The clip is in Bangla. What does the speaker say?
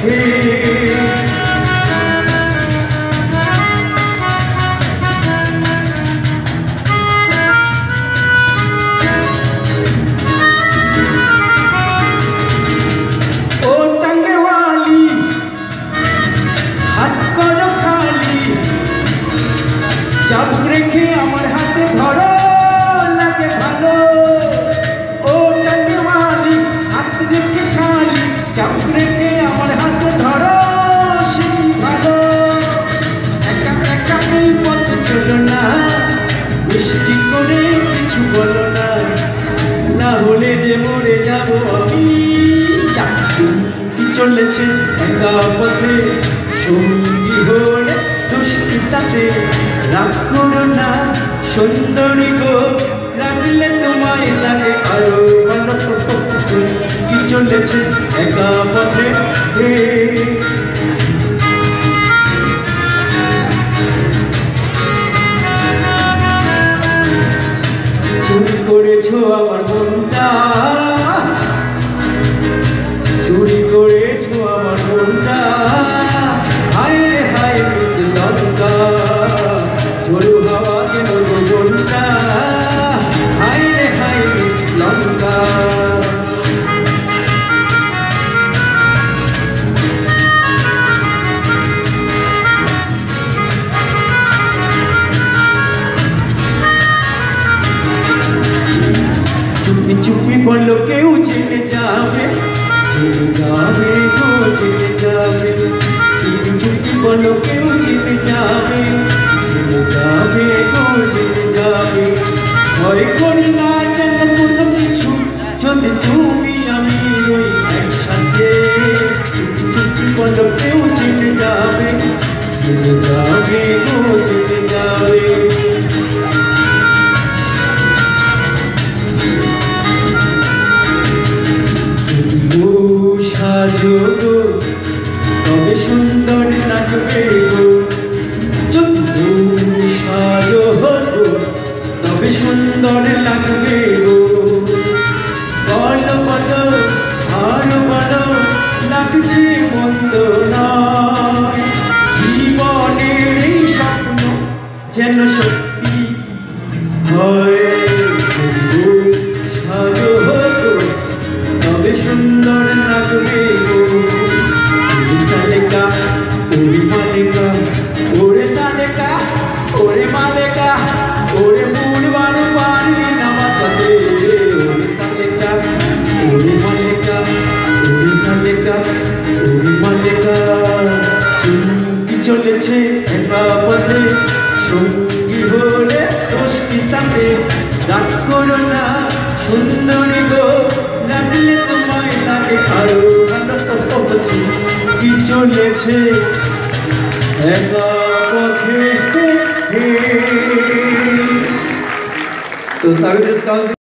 চাপ রেখে আমার হাতে ধরো লাগে ভালো ও টাঙ্গেওয়ালি হাত রেখে খালি চাপ রেখে আমার হাতে ধরো সেই ভালো একা একা এই পথ চলো না মিষ্টি করে কিছু বলো না না হলে যে মরে যাবো আমি কি চলেছে একা পথে সঙ্গী হলে দুষ্কৃতাতে রাগ করো না সুন্দরী গো রাখলে তোমায় লাগে আরো ভালো কি চলেছে একা পথে চুরি করেছো আমার মনটা চুরি করেছো আমার মনটা হায় রে হায় লঙ্কা ঝোড়ো হাওয়া কেন জীবনটা হায় রে হায় লঙ্কা চুপি চুপি বললো কেউ জেনে যাবে গো জেনে যাবে চুপি চুপি বললো কেউ জেনে যাবে গো জেনে যাবে ভয় করি না যেন কোনো কিছু যদি তুমি আমি রই একসাথে চুপি চুপি বললো কেউ জেনে যাবে গো জেনে যাবে সাজো গো তবে সুন্দর লাগবে গো যদি সাজো গো তবে সুন্দর লাগবে গো বলো বলো আরো বলো লাগছে মন্দ নয় জীবনের এই স্বপ্ন যেন সত্যি হয় সাজো গো তবে সুন্দর লাগবে গো সালেকা ওরে মালেকা ওরে সালেকা ওরে মালেকা ওরে ফুলবারে পানি নামাতে ওরে সালেকা ওরে মালেকা ওরে সালেকা ওরে মালেকা চুমকি চলেছে একা পথে সঙ্গী হলে দুষ্কৃতাতে রাগ করো না সুন্দরী গো লাগলে তোমায় লাগে আরো ভালো কি চলেছে একা পথে তো